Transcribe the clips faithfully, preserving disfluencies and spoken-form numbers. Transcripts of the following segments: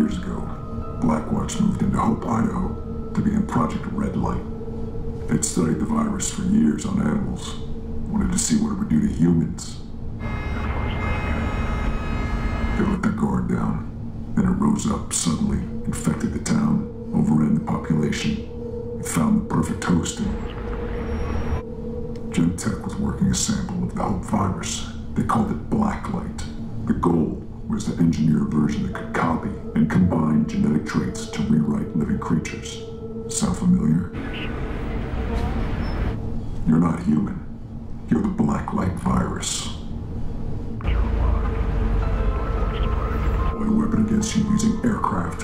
years ago, Blackwatch moved into Hope, Idaho to begin Project Red Light. They'd studied the virus for years on animals, wanted to see what it would do to humans. They let their guard down. Then it rose up suddenly, infected the town, overran the population, and found the perfect host in it. Genentech was working a sample of the Hope virus. They called it Blacklight. The goal was to engineer a version that could copy and combine genetic traits to rewrite living creatures. Sound familiar? You're not human. You're the Blacklight virus. A weapon against you using aircraft.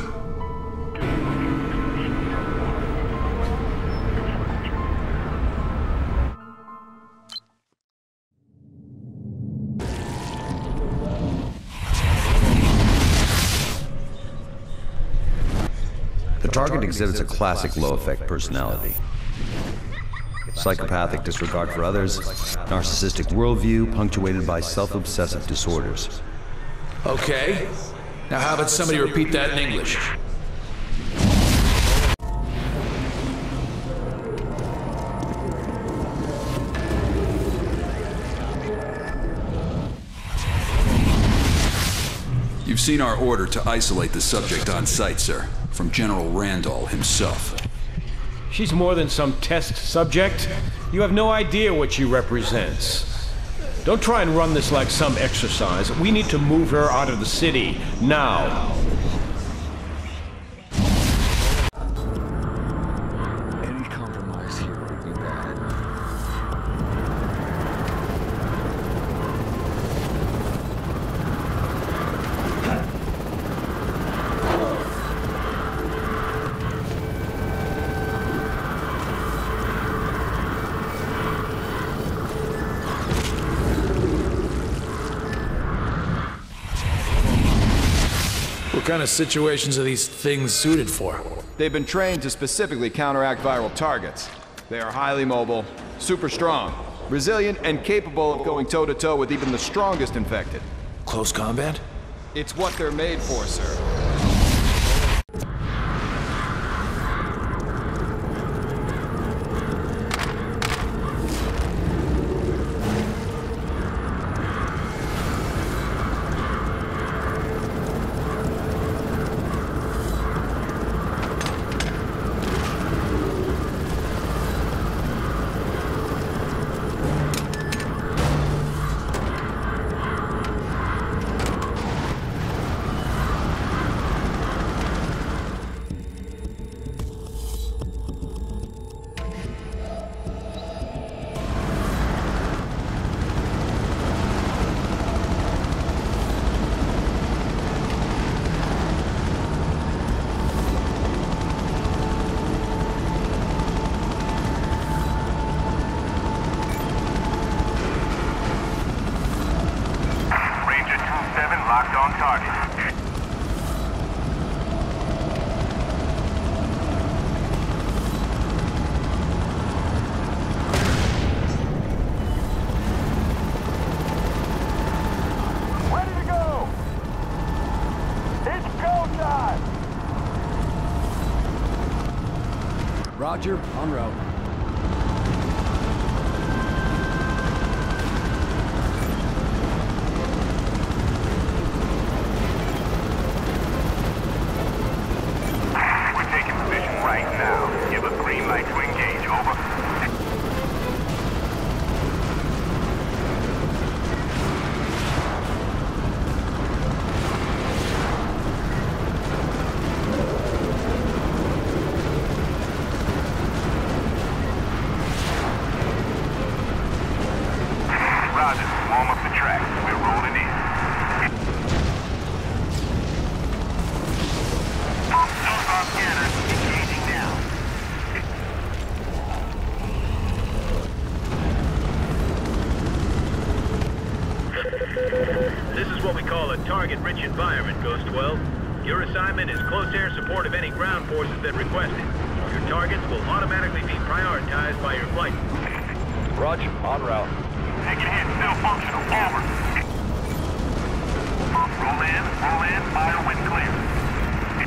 The target exhibits a classic low-effect personality. Psychopathic disregard for others, narcissistic worldview punctuated by self-obsessive disorders. Okay. Now how about somebody repeat that in English? You've seen our order to isolate the subject on site, sir, from General Randall himself. She's more than some test subject. You have no idea what she represents. Don't try and run this like some exercise. We need to move her out of the city, now. Any compromise here would be bad. What kind of situations are these things suited for? They've been trained to specifically counteract viral targets. They are highly mobile, super strong, resilient, and capable of going toe-to-toe with even the strongest infected. Close combat? It's what they're made for, sir. Locked on target. Ready to go! It's go time! Roger, en route. This is what we call a target-rich environment, Ghost twelve. Your assignment is close air support of any ground forces that request it. Your targets will automatically be prioritized by your flight. Roger, en route. Taking a hit, still functional, over. Roll in, roll in, fire when clear.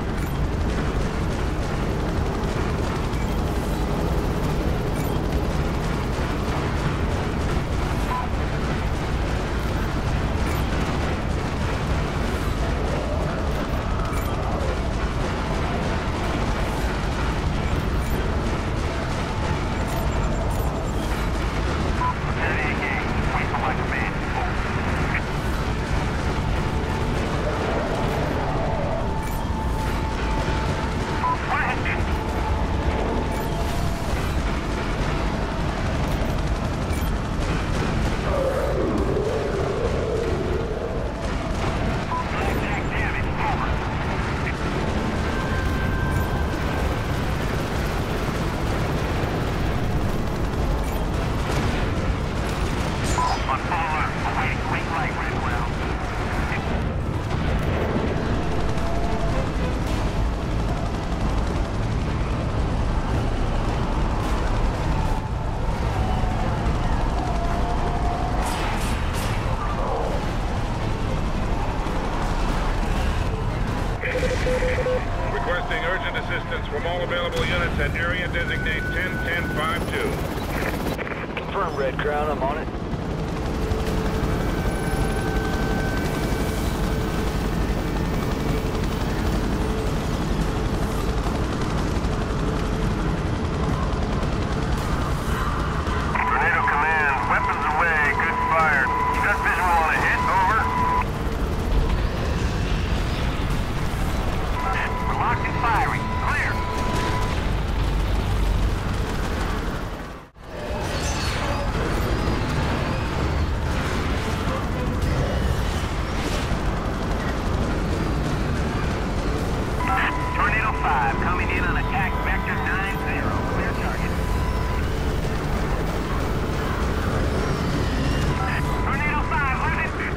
Rebel units at area designate ten ten five two. Confirm, Red Crown. I'm on it. Tornado Command, weapons away, good fire. You got visual on a hit, over. We're locked and firing, clear. Tornado five, coming in on attack vector nine zero, clear target. Tornado five, let it.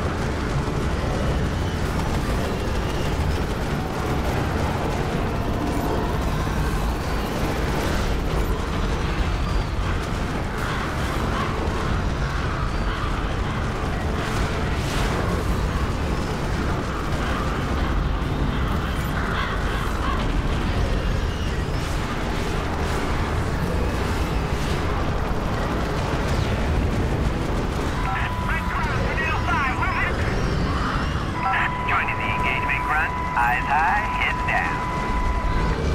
Red Crown, Tornado five, let it. Joining the engagement, Grunt. Eyes high, heads down.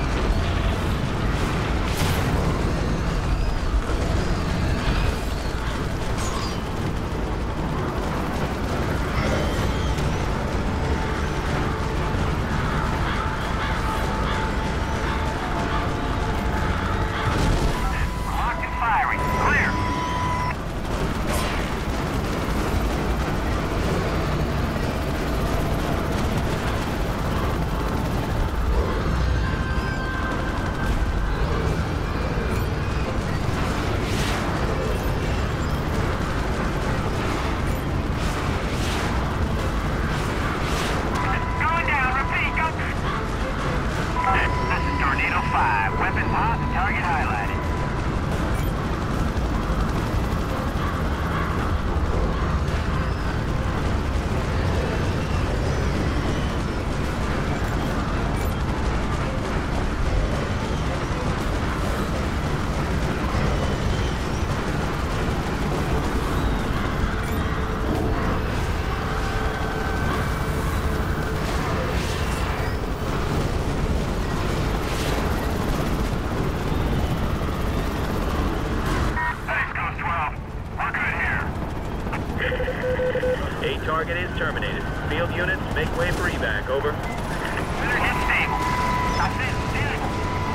We're locked and firing, clear. Going down, repeat, go. This is Tornado five, weapon hot, target highlighted. Thanks, Ghost twelve. We're good here. A target is terminated. Field units, make way for evac, over. Better hit stable. I said stable.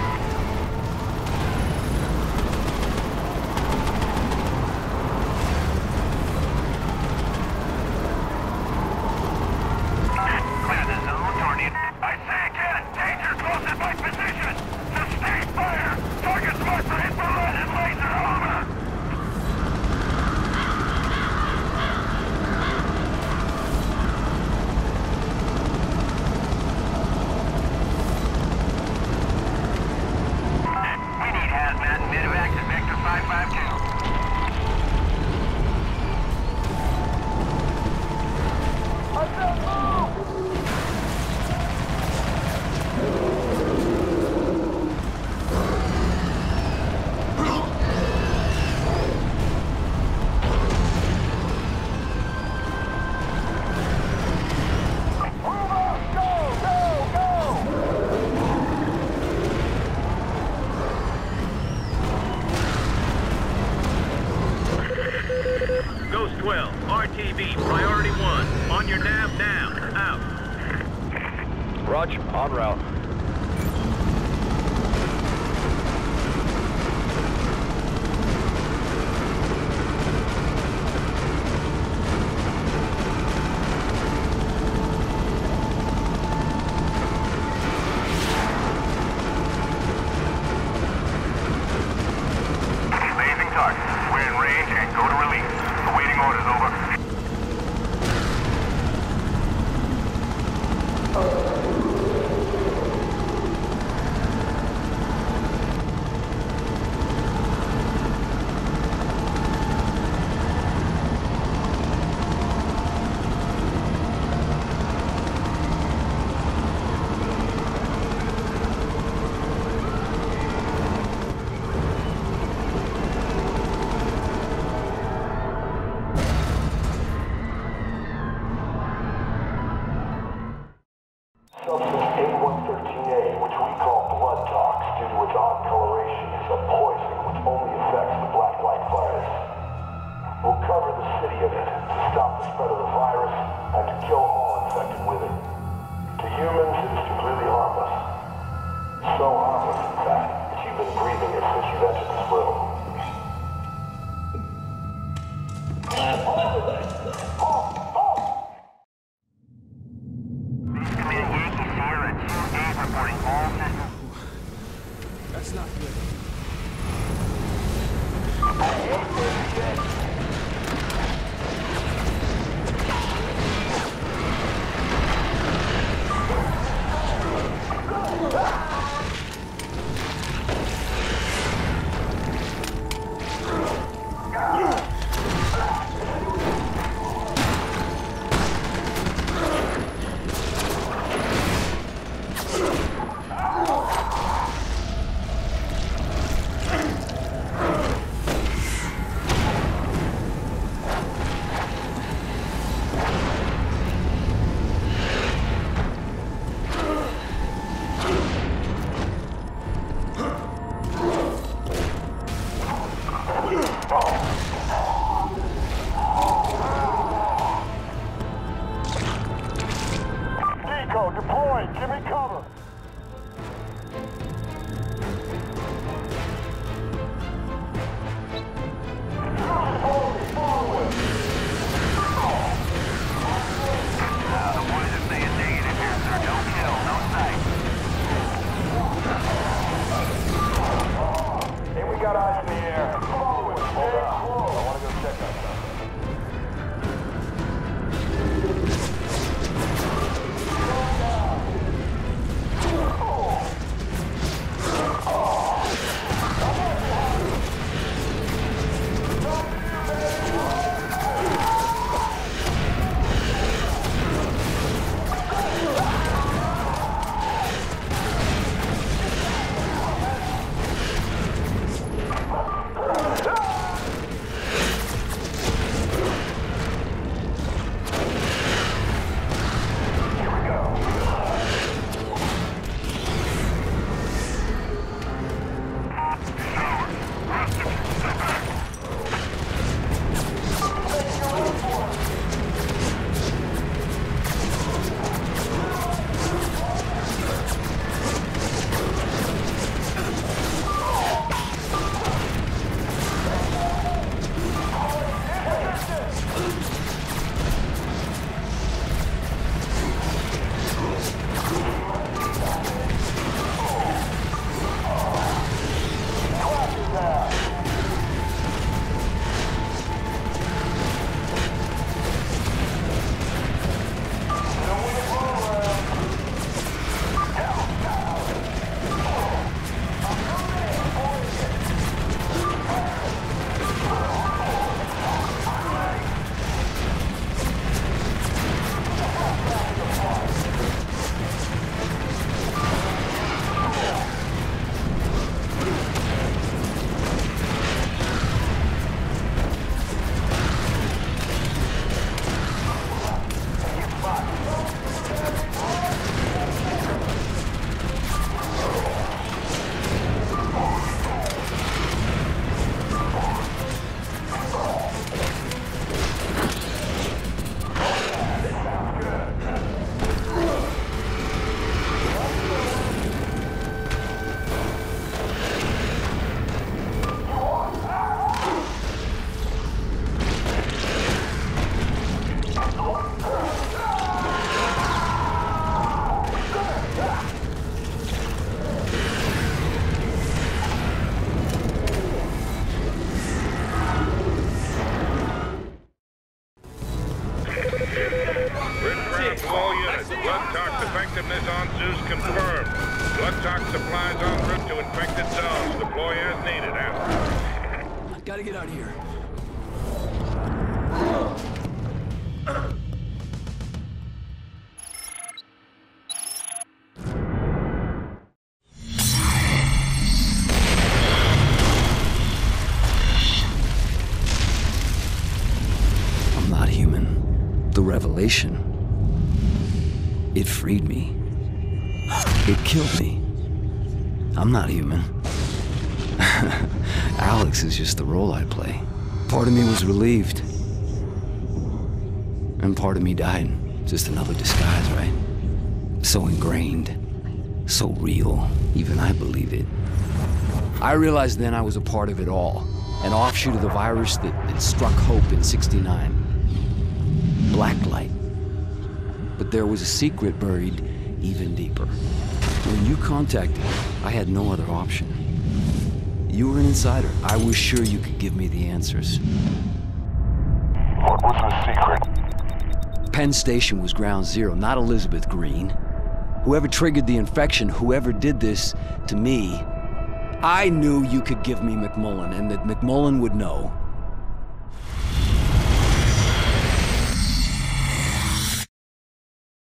Clear the zone, Tornado. I say again, danger close in my position. Sustain fire. Target's marked for infrared and laser, over. We need hazmat and medevac to Vector five five two. Ghost twelve, R T V, priority one. On your nav now. Out. Roger, en route. Amazing target. We're in range and go to release. Awaiting orders, over. That's not good. effectiveness on Zeus confirmed. Blood tox supplies en route to infected zones. Deploy as needed. Out. Gotta get out of here. I'm not human. The revelation. It freed me. It killed me. I'm not human. Alex is just the role I play. Part of me was relieved. And part of me died. Just another disguise, right? So ingrained. So real. Even I believe it. I realized then I was a part of it all. An offshoot of the virus that, that struck Hope in sixty-nine. Blacklight. But there was a secret buried even deeper. When you contacted me, I had no other option. You were an insider. I was sure you could give me the answers. What was the secret? Penn Station was ground zero, not Elizabeth Green. Whoever triggered the infection, whoever did this to me, I knew you could give me McMullen, and that McMullen would know.